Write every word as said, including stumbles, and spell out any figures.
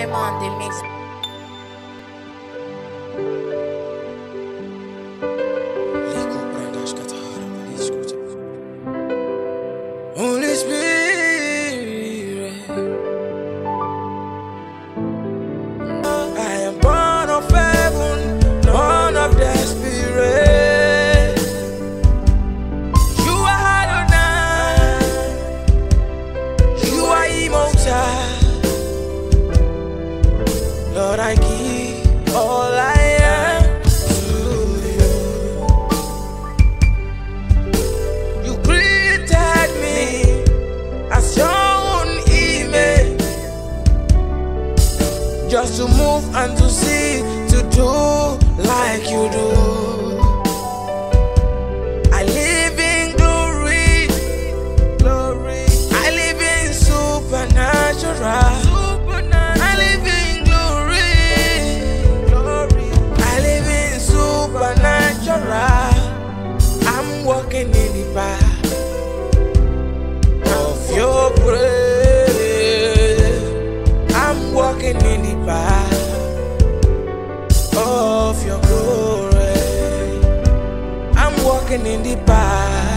M on the mix. Holy Spirit, I am born of heaven, born of the Spirit. You are Adonai, you are immortal. Lord, I give all I am to you. You created me as your own image, just to move and to see, to do like you do. I live in glory, glory. I live in supernatural. I live in glory, glory. I live in supernatural. I'm walking in the path of your praise. I'm walking in the path of your glory. I'm walking in the path